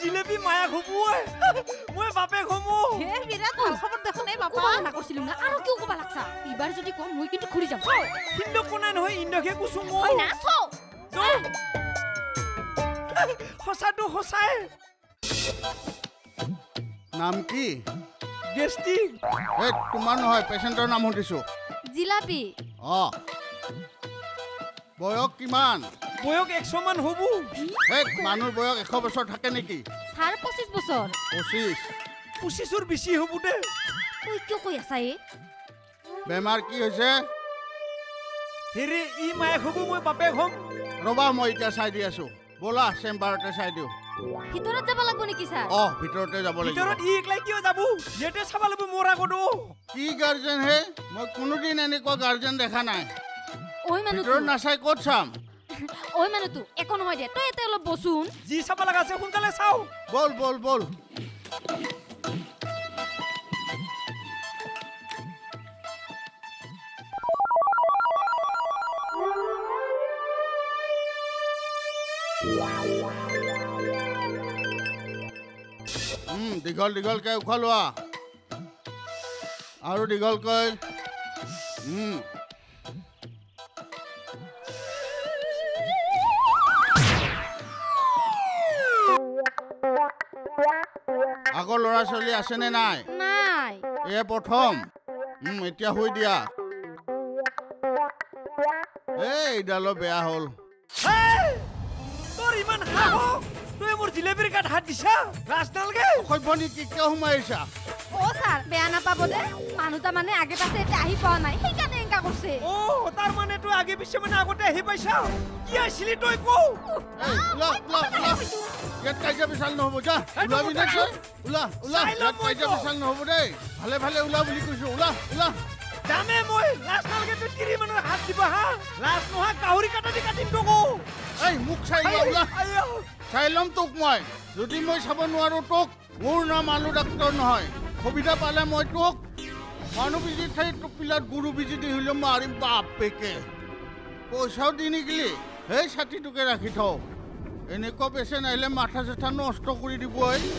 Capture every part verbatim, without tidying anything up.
জিলেপি মায়া ঘুমুৱে মই বাপে ঘুমু হে বিৰাট ভাল খবৰ দেখোন এই বাপা না কৈছিলুম না আৰু কিও কবা লাগছা ইবাৰ যদি কম মই কিন্তু ঘুৰি যাম কিন্তু কোনা নহয় ইন্দকে কুছু মো হয় না সো হসাটো হসাই নাম কি গেষ্টিক এ তোমাৰ নহয় পেচেণ্টৰ নাম সুধিছো জিলাপি অ বয়স কিমান বয়স একশ মান হবু হে মানুহ বয়স এশ বছৰ থাকে নেকি সাৰ পঁচিছ বছৰ পঁচিছ পঁচিছৰ বেছি হবু দে তই কিয় কৈ আছা এ বেমাৰ কি হৈছে হেৰি ই মায়া ঘুমু মই বাপে ঘুম ৰবা মই এতিয়া চাই দি আছো বলা চেম্বাৰতে চাই দিওঁ ভিতৰত যাব লাগিব নেকি ছাৰ অ ভিতৰতে যাব লাগিব ভিতৰত ই একলাই কিয় যাবু যেতে চাবা লব মোৰ আগতো কি গাৰ্জেন হে মই কোনোদিন এনেকুৱা গাৰ্জেন দেখা নাই ওই মানুহ ভিতৰত নাচাই ক'ত চাম ওই মানুহটো একো নহয় দে তই এতে অলপ বসুন যি চাবা লাগা আছে সোনকালে চাও বল বল বল উম দীঘল দীঘলকৈ উশাহ লোৱা আৰু দীঘলকৈ উম আগৰ ল'ৰা ছোৱালী আছেনে নাই নাই এ প্ৰথম উম এতিয়া শুই দিয়া এই এইডালো বেয়া হ'ল তোৰ ইমান সাহস তই মোৰ জিলেপিৰ গাত হাত দিছা ৰাজনালগে সভ্যনি কি কিয় সোমাইছা ও ছাৰ বেয়া নাপাব দে মানুহটা মানে আগে পাছে এতিয়া আহি পোৱা নাই সেইকাৰণে এনেকা কৰিছে ও তাৰ মানে তই আগে পিছে মানে আগতে আহি পাইছা কি আছিলি তই কো এই উলা উলা উলা ইয়াত কাজিয়া বিশাল নহ'ব যা ওলাবি নে তই উলা উলা ইয়াত কাজিয়া বিশাল নহ'ব দেই ভালে ভালে উলা বুলি কৈছো উলা উলা জানে মই ৰাজনালগে তই তিৰি মানুহৰ হাত দিব হা লাজ নোহোৱা কাহুৰি কাটা দি কাটিম তোকো এই মোক চাই লোৱা উলা চাই ল'ম তোক মই যদি মই চাব নোৱাৰো তোক মোৰ নাম আলু ডাক্তৰ নহয় সুবিধা পালে মই তোক মানুহ বিজি ঠাই তোক পিলাত গুৰু বিজি দি হ'লেও মাৰিম বাপেকে পইচাও দি নিকিলি সেই ছাতিটোকে ৰাখি থওঁ এনেকুৱা পেচেণ্ট আহিলে মাথা চাথা নষ্ট কৰি দিব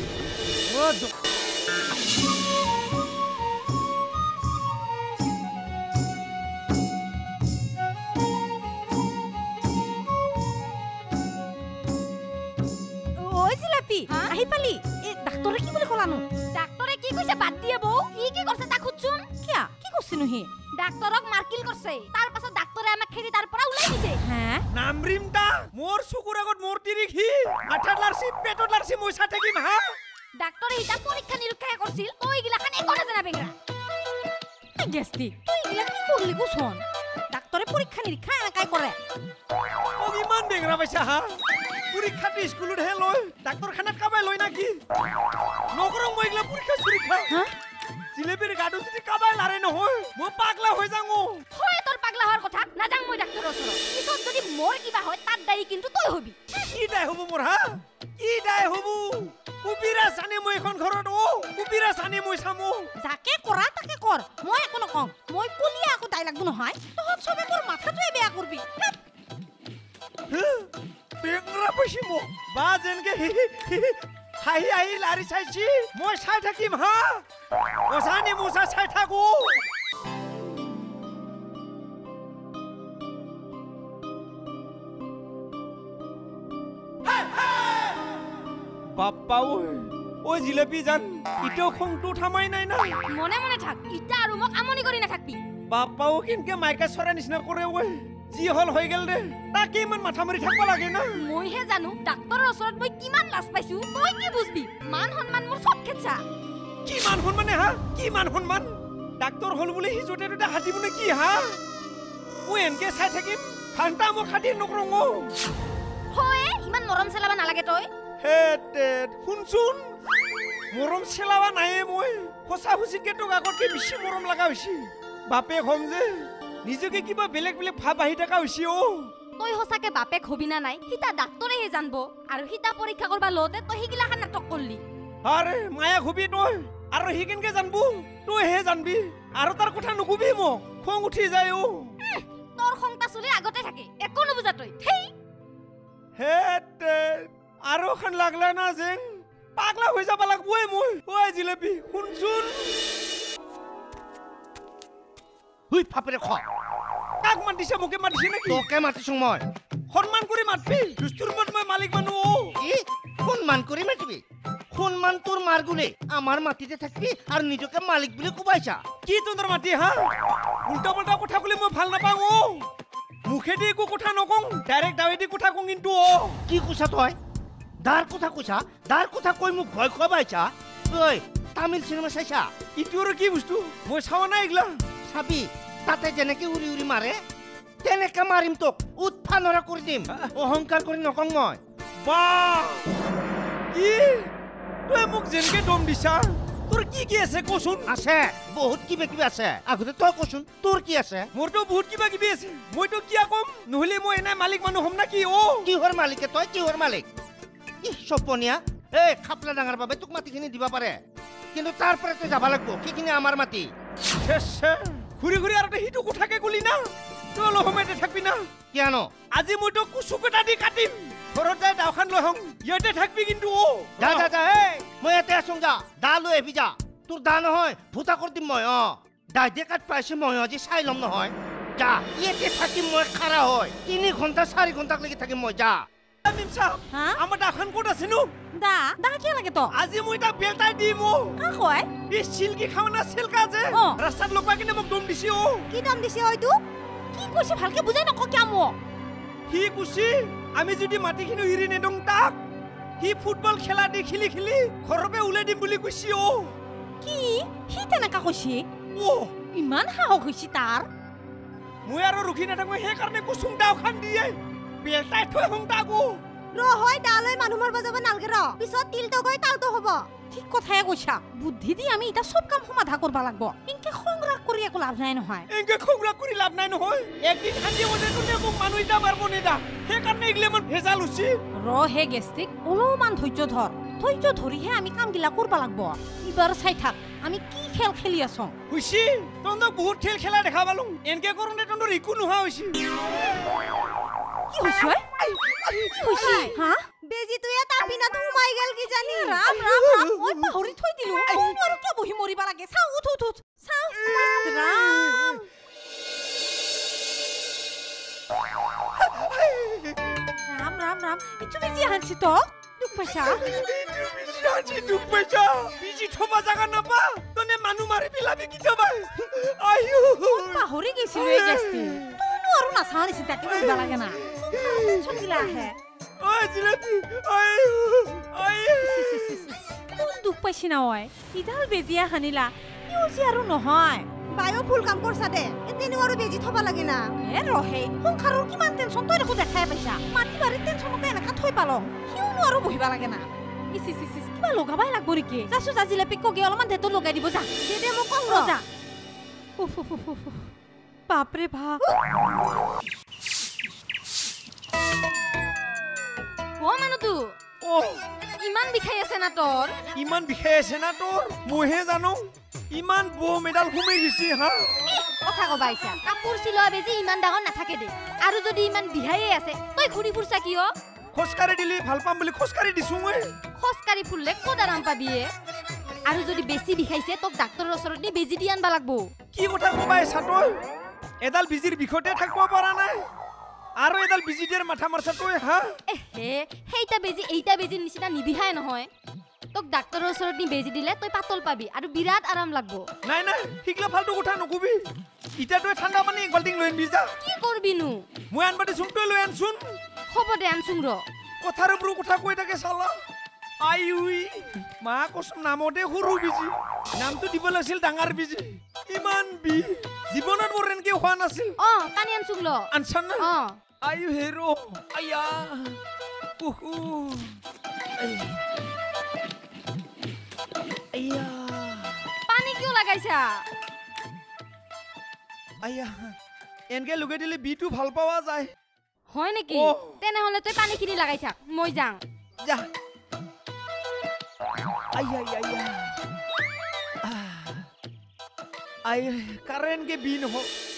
আহি পালি এ ডাক্তৰে কি বুলি কলানো ডাক্তৰে কি কৈছে বাদ দিয়ে বৌ ই কি কৰিছে তাক খুচুন কিয়া কি কৰিছেনো হি ডাক্তৰক মাৰ্কিল কৰিছে তাৰ পাছত ডাক্তৰে আমাক খেদি তাৰ পৰা ওলাই দিছে হে নামৰিমটা মোৰ চকুৰ আগত মোৰ তিৰিক হি মাথাত লাৰছি পেটত লাৰছি মই চাই থাকিম হা ডাক্তৰে ইটা পৰীক্ষা নিৰীক্ষা কৰিছিল তই গিলাখান একো নাজানা বেংৰা এই গেষ্টিক তই গিলা কি কৰিলি কুচোন ডাক্তৰে পৰীক্ষা নিৰীক্ষা একাই কৰে মোক ইমান বেংৰা পাইছা হা পৰীক্ষাটো স্কুলত হে লয় ডাক্তৰখানাত কাবাই লয় নাকি নকৰো মই এইগিলা পৰীক্ষা চৰীক্ষা জিলেপিৰ গাটো যদি কাবাই লাৰে নহয় মই পাগলা হৈ যাওঁ হয় তোৰ পাগলা হোৱাৰ কথা নাযাং মই ডাক্তৰৰ ওচৰত পিছত যদি মোৰ কিবা হয় তাত দায়ী কিন্তু তই হবি কি দায় হব মোৰ হা কি দায় হব কুপিৰা চানে মই এখন ঘৰত অ কুপিৰা চানে মই চামো যাকে কৰা তাকে কৰ মই একো নকওঁ মই কলিয়া আকৌ দায় লাগব নহয় তহঁত চবে মোৰ মাথাটোৱে বেয়া কৰবি বেংৰা পাইছি মোক বা যেনকে হাঁহি আহি লাৰি চাইছি মই চাই থাকিম হা অজানি মোচা চাই থাকো বাপ্পা ঐ ঐ জিলেপি জান ইটো খংটো থামাই নাই না মনে মনে থাক ইটা আৰু মোক আমনি কৰি নাথাকবি বাপ্পাও কিনকে মাইকা চৰা নিচিনা কৰে ঐ যি হল হৈ গেল দে তাকে ইমান মাথা মাৰি থাকবা লাগে না মইহে জানো ডাক্তৰৰ ওচৰত মই কিমান লাজ পাইছো তই কি বুঝবি মান সন্মান মোৰ সব খেছা কি মান সন্মানে হা কি মান সন্মান ডাক্তৰ হল বুলি হিজোতে দুটা হাতিবনে কি হা মই এনকে চাই থাকিম খান্তা মোৰ খাতিৰ নকৰো হয় ইমান মৰম চেলাবা নালাগে তই হে টেট শুনচোন মৰম চেলাবা নাই মই সঁচা হুচিকে তোক আগতকে বেছি মৰম লগা হৈছে বাপে হম যে নিজকে কিবা বেলেগ বেলেগ ভাব আহি থকা হৈছে অ তই সঁচাকে বাপেক হবি না নাই সিতা ডাক্তৰেহে জানব আৰু সিতা পৰীক্ষা কৰবা লওঁতে তই সিগিলাখান নাটক কৰলি আৰে মায়া হবি তই আৰু সি কেনকে জানবো তই হে জানবি আৰু তাৰ কথা নকবি মোক খং উঠি যায় অ তোৰ খংটা চলি আগতে থাকে একো নবুজা তই থেই হে টেট আৰু খান লাগলা না যেন পাগলা হৈ যাব লাগবই মই ঐ জিলেপি শুনচোন হুই ফাপৰে খ কাক মাতিছে মোকে মাতিছে নেকি তোকে মাতিছো মই সন্মান কৰি মাতবি দুস্তুৰ মত মই মালিক মানুহ ও ই সন্মান কৰি মাতিবি সন্মান তোৰ মাৰগুলে আমাৰ মাটিতে থাকবি আৰু নিজকে মালিক বুলি কোবাইছা কি তোৰ মাতি হা উল্টা পাল্টা কথা কলে মই ভাল নাপাওঁ ও মুখেদি একো কথা নকওঁ ডাইৰেক্ট দাৱেদি কথা কওঁ কিন্তু ও কি কৈছা তই দাৰ কথা কৈছা দাৰ কথা কৈ মোক ভয় খুৱাবাইছা ঐ তামিল চিনেমা চাইছা ইটো আৰু কি বস্তু মই চাৱা নাই এইগিলা চাবি তাতে যেনেকে উৰি উৰি মাৰে তেনেকে মাৰিম তোক উৎফা নৰা কৰি দিম অহংকাৰ কৰি নকওঁ মই বাহ কি তই মোক যেনকে দম দিছা তোৰ কি কি আছে কচোন আছে বহুত কিবা কিবি আছে আগতে তই কচোন তোৰ কি আছে মোৰতো বহুত কিবা কিবি আছে মইতো কিয়া কম নহলে মই এনে মালিক মানুহ হম না কি ও কিহৰ মালিকে তই কিহৰ মালিক ইহ সপনীয়া এই খাপলা ডাঙৰ বাবে তোক মাটিখিনি দিব পাৰে কিন্তু তাৰ পৰা তই যাব লাগিব সেইখিনি আমাৰ মাটি ঘূৰি ঘূৰি আৰু সিটো কথাকে গলি না তই অলপ সময়তে থাকবি না কিয়নো আজি মই তোক কুচুক এটা দি কাটিম ঘৰত যাই দাওখান লৈ হওঁ ইয়াতে থাকবি কিন্তু ও যা যা যা এই মই ইয়াতে আছোং যা দা লৈ আহিবি যা তোৰ দা নহয় ভূতা কৰি দিম মই অ দাই দিয়ে কাট পাইছো মই আজি চাই ল'ম নহয় যা ইয়াতে থাকিম মই খাৰা হয় তিনি ঘণ্টা চাৰি ঘণ্টালৈকে থাকিম মই যা হা? আমার দাওখান ক'ত আছে নো দা দা কি লাগে তো আজি মই তাক বেলটাই দিম ও কা কয় এই চিল্কি খাও না চিল্কা যে অ। ৰাস্তাত লগাই কিনে মোক দম দিছি ও কি দাম দিছে হয়তো কি কৈছে ভালকে বুজাই নক কিয়া মো সি কুছি আমি যদি মাটিখিনি হিৰি নেদং তাক সি ফুটবল খেলা দি খেলি খেলি ঘৰৰ পৰা ওলাই দিম বুলি কৈছি ও কি হি তেনেকা কৈছে ও ইমান সাহস হৈছে তাৰ মই আৰু ৰখি নাথাকো সেইকাৰণে কুচুং দাওখান দিয়ে বেলটাই থৈ হং তাকো ৰ হয় দালৈ মানুহ মৰব যাব নালগে ৰ পিছত তিলটো গৈ তালটো হ'ব ঠিক কথাই কৈছা বুদ্ধি দি আমি এটা সব কাম সমাধা কৰবা লাগব ইনকে সংগ্ৰহ কৰি একো লাভ নাই নহয় এংকে খংৰা কৰি লাভ নাই নহয় একদিন হাঁজি মতে কোনে মোক মানুহ এটা মাৰব নেদা সেইকাৰণে এগলে মোৰ ভেজাল হৈছে ৰ হে গেষ্টিক অলপমান ধৈৰ্য ধৰ ধৈৰ্য ধৰিহে আমি কামগিলা কৰবা লাগব ইবাৰ চাই থাক আমি কি খেল খেলি আছো হৈছে তহঁতক বহুত খেল খেলা দেখা পালো এনকে কৰোঁতে তহঁতৰ একো নোহোৱা হৈছে কি হৈছে কি হৈছে হা বেজি তুই তাৰ পিনাত সোমাই গেল কি জানি ৰাম ৰাম ৰাম মই পাহৰি থৈ দিলো মোৰ কিয় বহি মৰিবা লাগে চাও উঠ উঠ উঠ চাও ৰাম ৰাম ৰাম ৰাম ইটো বেজি হানছি তো দুখ পাইছা আজি দুখ পাইছা বিজি থবা জাগা নাপা তনে মানুহ মাৰি পেলাবি কি থবা আয়ু পাহৰি গৈছিলো এই গেষ্টি তুইনো আৰু নাচাও নিছি তাকে কৰিবা লাগে না টেনচন দিলা আহে ঐ জিলেপি আয়ু আয়ু কোন দুখ পাইছি না ঐ ইডাল বেজিয়া হানিলা ইউজি আৰু নহয় বায়ো ফুল কাম কৰছা দে এতেনো আৰু বেজি থবা লাগে না এ ৰহে সংসাৰৰ কিমান টেনচন তই দেখো দেখাই পাইছা মাটি বাৰী টেনচনতে এনেকা থৈ পালো কিয়নো আৰু বহিবা লাগে না ইস ইস ইস কিবা লগাবাই লাগব নেকি যাছো যা জিলেপি কগে অলপমান দেটো লগাই দিব যা দে দে মোক কম যা উফ উফ উফ উফ বাপৰে বাপ ও মানুহটো ও ইমান বিষাই আছে না তোৰ ইমান বিষাই আছে না তোৰ মইহে জানো ইমান বো মেডাল ঘুমাই গৈছে হা কথা কবা আইছা কাপোৰ চিলোৱা বেজি ইমান ডাঙৰ নাথাকে দে আৰু যদি ইমান বিহায়ে আছে তই ঘূৰি ফুৰছা কিয় খোজকাঢ়ি দিলি ভাল পাম বুলি খোজকাঢ়ি দিছো মই খোজকাঢ়ি ফুৰলে ক'ত আৰাম পাবি আৰু যদি বেছি বিষাইছে তোক ডাক্তৰৰ ওচৰত নি বেজি দি আনবা লাগব কি কথা কবা আইছা তই এডাল বিজিৰ বিষতে থাকিব পৰা নাই আৰু এডাল বিজি দিয়াৰ মাথা মাৰছা তই হা এহে সেইটা বেজি এইটা বেজিৰ নিচিনা নিবিহাই নহয় তোক ডাক্তৰৰ ওচৰত নি বেজি দিলে তই পাতল পাবি আৰু বিৰাট আৰাম লাগব নাই নাই শিকলা ফালতু কথা নকবি ইটা তই ঠাণ্ডা পানী এক বাল্টিং লৈ আনবি যা কি কৰবিনো মই আনবা দিছোং তই লৈ আনচোন হ'ব দে আনচোং ৰ কথাৰ ওপৰত কথা কৈ থাকে চালা আইউই মা কচম নামতে সৰু বিজি নামটো দিব লাগিছিল ডাঙৰ বিজি ইমান বি জীৱনত মোৰ এনেকে হোৱা নাছিল অ পানী আনচুং ল আনছান না অ আইউ হেৰো আয়া উহু আয়া পানী কিয় লাগাইছা আয়া এনেকে লগাই দিলে বিটো ভাল পোৱা যায় হয় নেকি অ। তেনেহলে তই পানী খিনি লাগাই থাক মই যাওঁ যা আয়া আয়া আয়া আই কারেন্ট के बीन हो